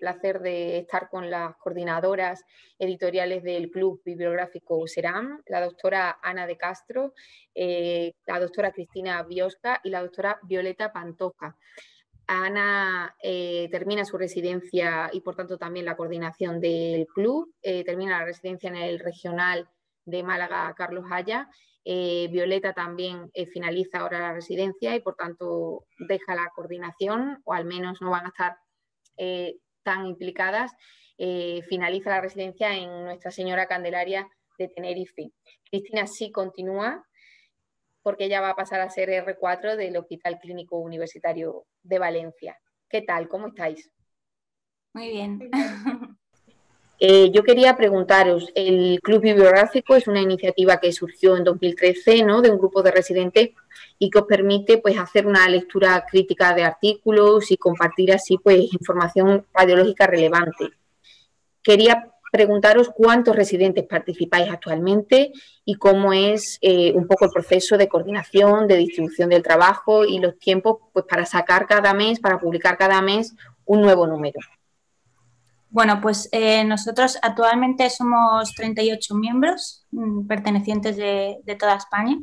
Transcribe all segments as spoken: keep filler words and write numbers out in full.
placer de estar con las coordinadoras editoriales del Club Bibliográfico SERAM, la doctora Ana de Castro, eh, la doctora Cristina Biosca y la doctora Violeta Pantoja. Ana eh, termina su residencia y, por tanto, también la coordinación del club. Eh, termina la residencia en el regional de Málaga Carlos Haya. Eh, Violeta también eh, finaliza ahora la residencia y, por tanto, deja la coordinación, o al menos no van a estar eh, tan implicadas. Eh, finaliza la residencia en Nuestra Señora Candelaria de Tenerife. Cristina sí continúa, porque ella va a pasar a ser erre cuatro del Hospital Clínico Universitario de Valencia. ¿Qué tal? ¿Cómo estáis? Muy bien. Eh, yo quería preguntaros, el Club Bibliográfico es una iniciativa que surgió en dos mil trece, ¿no?, de un grupo de residentes y que os permite, pues, hacer una lectura crítica de artículos y compartir así, pues, información radiológica relevante. Quería preguntaros cuántos residentes participáis actualmente y cómo es eh, un poco el proceso de coordinación, de distribución del trabajo y los tiempos, pues, para sacar cada mes, para publicar cada mes un nuevo número. Bueno, pues eh, nosotros actualmente somos treinta y ocho miembros mmm, pertenecientes de, de toda España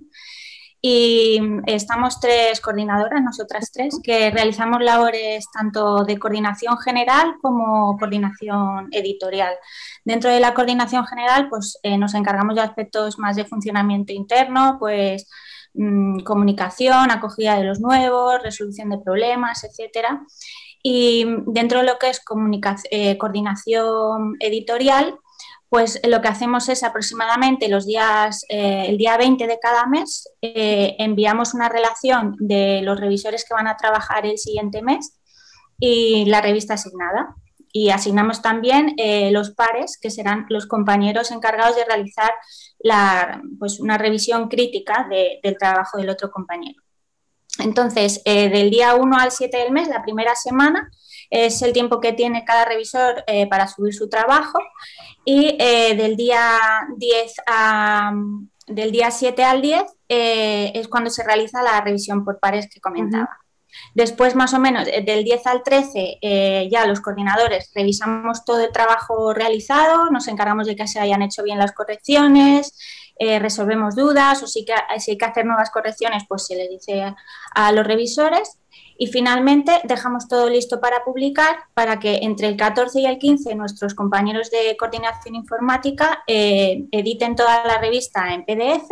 y estamos tres coordinadoras, nosotras tres, que realizamos labores tanto de coordinación general como coordinación editorial. Dentro de la coordinación general, pues eh, nos encargamos de aspectos más de funcionamiento interno, pues mmm, comunicación, acogida de los nuevos, resolución de problemas, etcétera. Y dentro de lo que es eh, coordinación editorial, pues lo que hacemos es aproximadamente los días, eh, el día veinte de cada mes, eh, enviamos una relación de los revisores que van a trabajar el siguiente mes y la revista asignada. Y asignamos también eh, los pares, que serán los compañeros encargados de realizar la, pues una revisión crítica de, del trabajo del otro compañero. Entonces, eh, del día uno al siete del mes, la primera semana, es el tiempo que tiene cada revisor eh, para subir su trabajo y eh, del día diez a, del día siete al diez eh, es cuando se realiza la revisión por pares que comentaba. Uh-huh. Después, más o menos, del diez al trece, eh, ya los coordinadores revisamos todo el trabajo realizado, nos encargamos de que se hayan hecho bien las correcciones, eh, resolvemos dudas o si, que, si hay que hacer nuevas correcciones, pues se le dice a, a los revisores. Y finalmente dejamos todo listo para publicar para que entre el catorce y el quince nuestros compañeros de coordinación informática eh, editen toda la revista en P D F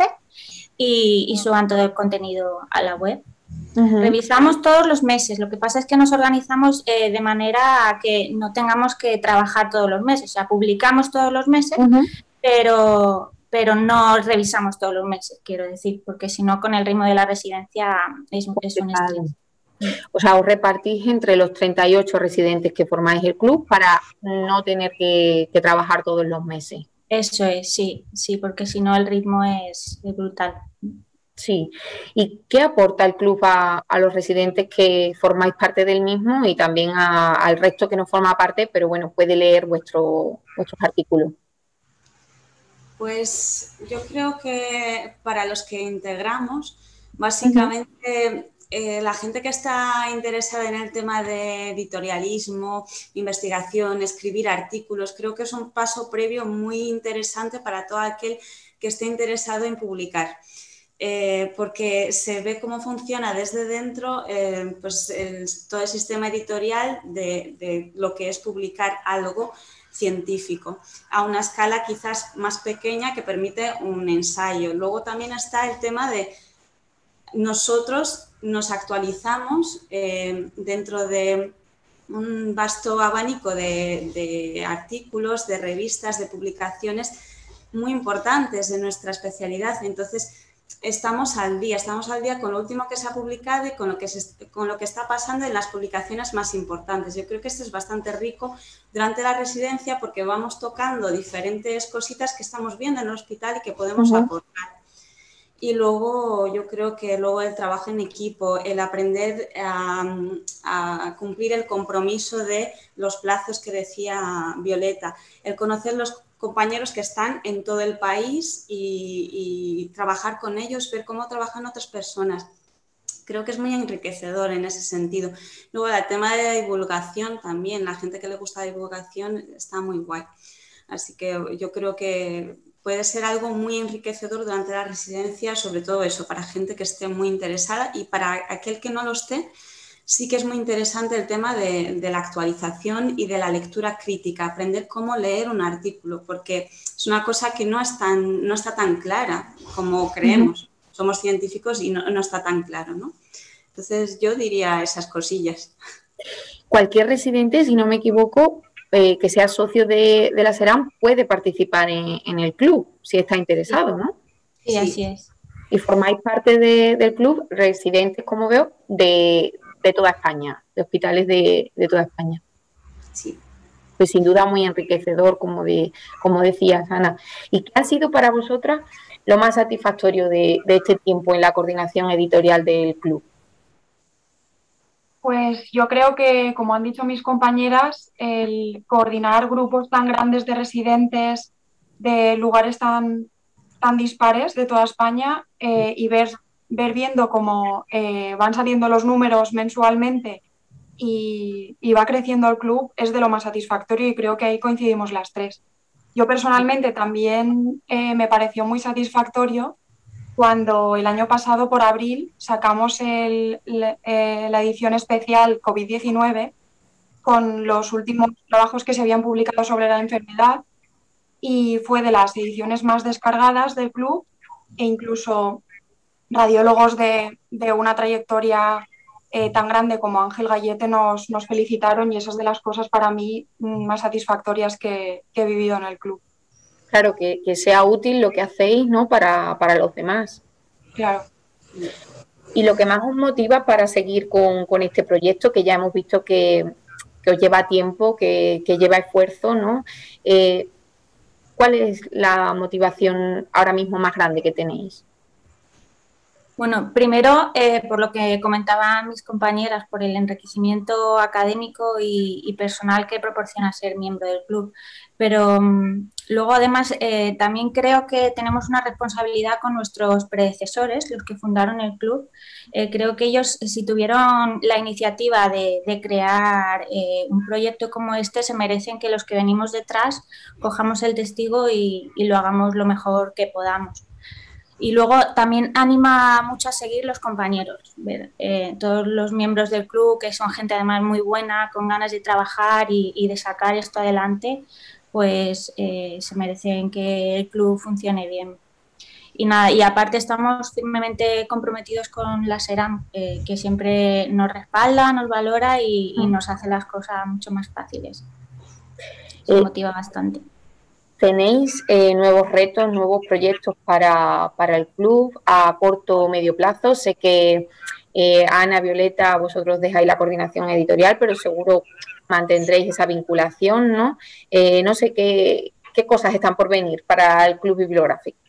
y, y suban todo el contenido a la web. Uh-huh. Revisamos todos los meses, lo que pasa es que nos organizamos eh, de manera que no tengamos que trabajar todos los meses, o sea, publicamos todos los meses, uh-huh. pero, pero no revisamos todos los meses, quiero decir, porque si no con el ritmo de la residencia es, es un estrés. O sea, os repartís entre los treinta y ocho residentes que formáis el club para no tener que, que trabajar todos los meses. Eso es, sí, sí, porque si no el ritmo es, es brutal. Sí. ¿Y qué aporta el club a, a los residentes que formáis parte del mismo y también a, al resto que no forma parte, pero bueno, puede leer vuestro, vuestros artículos? Pues yo creo que para los que integramos, básicamente... Uh-huh. Eh, la gente que está interesada en el tema de editorialismo, investigación, escribir artículos, creo que es un paso previo muy interesante para todo aquel que esté interesado en publicar. Eh, porque se ve cómo funciona desde dentro eh, pues el, todo el sistema editorial de, de lo que es publicar algo científico a una escala quizás más pequeña que permite un ensayo. Luego también está el tema de nosotros nos actualizamos eh, dentro de un vasto abanico de, de artículos, de revistas, de publicaciones muy importantes de nuestra especialidad. Entonces, estamos al día, estamos al día con lo último que se ha publicado y con lo que, se, con lo que está pasando en las publicaciones más importantes. Yo creo que esto es bastante rico durante la residencia porque vamos tocando diferentes cositas que estamos viendo en el hospital y que podemos uh-huh. aportar. Y luego yo creo que luego el trabajo en equipo, el aprender a, a cumplir el compromiso de los plazos que decía Violeta, el conocer los compañeros que están en todo el país y, y trabajar con ellos, ver cómo trabajan otras personas. creo que es muy enriquecedor en ese sentido. Luego, el tema de la divulgación también, la gente que le gusta la divulgación está muy guay. Así que yo creo que puede ser algo muy enriquecedor durante la residencia, sobre todo eso, para gente que esté muy interesada, y para aquel que no lo esté, sí que es muy interesante el tema de, de la actualización y de la lectura crítica, aprender cómo leer un artículo, porque es una cosa que no, es tan, no está tan clara como creemos. Uh-huh. Somos científicos y no, no está tan claro, ¿no? Entonces yo diría esas cosillas. Cualquier residente, si no me equivoco, eh, que sea socio de, de la SERAM puede participar en, en el club, si está interesado, ¿no? Sí, sí. Así es. Y formáis parte de, del club, residentes, como veo, de, de toda España, de hospitales de, de toda España. Sí. Pues sin duda muy enriquecedor, como, de, como decías, Ana. ¿Y qué ha sido para vosotras lo más satisfactorio de, de este tiempo en la coordinación editorial del club? Pues yo creo que, como han dicho mis compañeras, el coordinar grupos tan grandes de residentes de lugares tan, tan dispares de toda España eh, y ver, ver viendo cómo eh, van saliendo los números mensualmente y, y va creciendo el club es de lo más satisfactorio, y creo que ahí coincidimos las tres. Yo personalmente también eh, me pareció muy satisfactorio cuando el año pasado, por abril, sacamos el, eh, la edición especial COVID diecinueve con los últimos trabajos que se habían publicado sobre la enfermedad, y fue de las ediciones más descargadas del club, e incluso radiólogos de, de una trayectoria eh, tan grande como Ángel Gallete nos, nos felicitaron, y esa es de las cosas para mí más satisfactorias que, que he vivido en el club. Claro, que, que sea útil lo que hacéis, ¿no? Para, para los demás. Claro. Y lo que más os motiva para seguir con, con este proyecto, que ya hemos visto que, que os lleva tiempo, que, que lleva esfuerzo, ¿no? Eh, ¿Cuál es la motivación ahora mismo más grande que tenéis? Bueno, primero, eh, por lo que comentaban mis compañeras, por el enriquecimiento académico y, y personal que proporciona ser miembro del club. Pero um, luego, además, eh, también creo que tenemos una responsabilidad con nuestros predecesores, los que fundaron el club. Eh, creo que ellos, si tuvieron la iniciativa de, de crear eh, un proyecto como este, se merecen que los que venimos detrás cojamos el testigo y, y lo hagamos lo mejor que podamos. Y luego también anima mucho a seguir los compañeros, ver, eh, todos los miembros del club, que son gente además muy buena, con ganas de trabajar y, y de sacar esto adelante, pues eh, se merecen que el club funcione bien. Y nada, y aparte estamos firmemente comprometidos con la SERAM, eh, que siempre nos respalda, nos valora y, y nos hace las cosas mucho más fáciles. Se eh, motiva bastante. ¿Tenéis eh, nuevos retos, nuevos proyectos para, para el club a corto o medio plazo? Sé que eh, Ana, Violeta, vosotros dejáis la coordinación editorial, pero seguro mantendréis esa vinculación, ¿no? Eh, no sé qué, qué cosas están por venir para el club bibliográfico.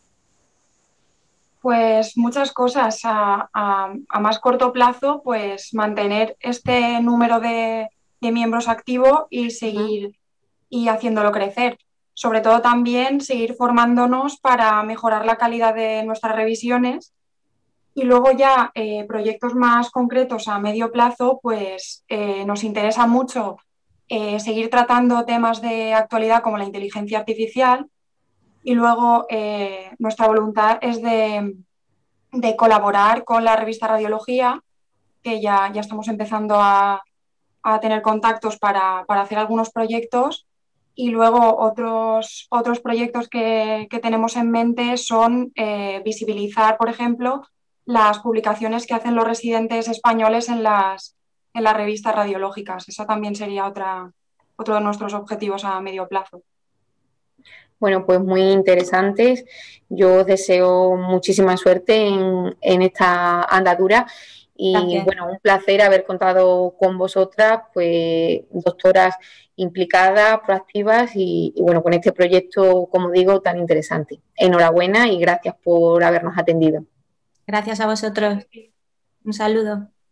Pues muchas cosas. A, a, a más corto plazo, pues mantener este número de, de miembros activo y seguir uh-huh. y haciéndolo crecer. Sobre todo también seguir formándonos para mejorar la calidad de nuestras revisiones, y luego ya eh, proyectos más concretos a medio plazo, pues eh, nos interesa mucho eh, seguir tratando temas de actualidad como la inteligencia artificial, y luego eh, nuestra voluntad es de, de colaborar con la revista Radiología, que ya, ya estamos empezando a, a tener contactos para, para hacer algunos proyectos. Y luego otros, otros proyectos que, que tenemos en mente son eh, visibilizar, por ejemplo, las publicaciones que hacen los residentes españoles en las, en las revistas radiológicas. Eso también sería otra, otro de nuestros objetivos a medio plazo. Bueno, pues muy interesantes. Yo os deseo muchísima suerte en, en esta andadura. Y Gracias. Bueno, un placer haber contado con vosotras, pues doctoras implicadas, proactivas y, y bueno, con este proyecto, como digo, tan interesante. Enhorabuena y gracias por habernos atendido. Gracias a vosotros. Un saludo.